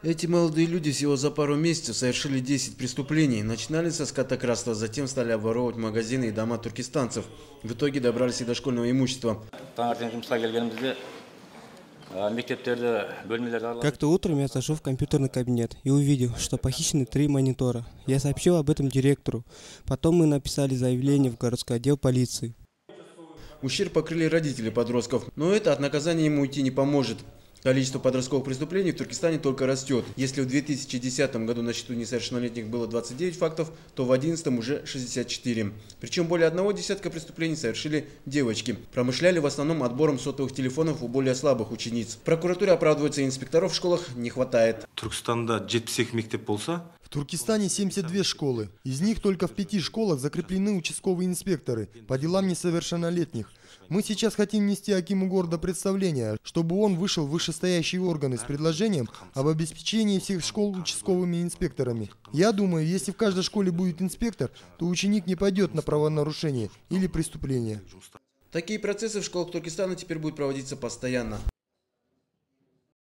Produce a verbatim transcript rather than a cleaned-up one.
Эти молодые люди всего за пару месяцев совершили десять преступлений. Начинали со скотокраства, затем стали обворовывать магазины и дома туркестанцев. В итоге добрались и до школьного имущества. Как-то утром я зашел в компьютерный кабинет и увидел, что похищены три монитора. Я сообщил об этом директору. Потом мы написали заявление в городской отдел полиции. Ущерб покрыли родители подростков, но это от наказания ему уйти не поможет. Количество подростковых преступлений в Туркестане только растет. Если в две тысячи десятом году на счету несовершеннолетних было двадцать девять фактов, то в две тысячи одиннадцатом уже шестьдесят четыре. Причем более одного десятка преступлений совершили девочки. Промышляли в основном отбором сотовых телефонов у более слабых учениц. В прокуратуре оправдывается, инспекторов в школах не хватает. В Туркестане семьдесят две школы. Из них только в пяти школах закреплены участковые инспекторы по делам несовершеннолетних. Мы сейчас хотим внести акиму города представление, чтобы он вышел в вышестоящие органы с предложением об обеспечении всех школ участковыми инспекторами. Я думаю, если в каждой школе будет инспектор, то ученик не пойдет на правонарушение или преступление. Такие процессы в школах Туркестана теперь будут проводиться постоянно.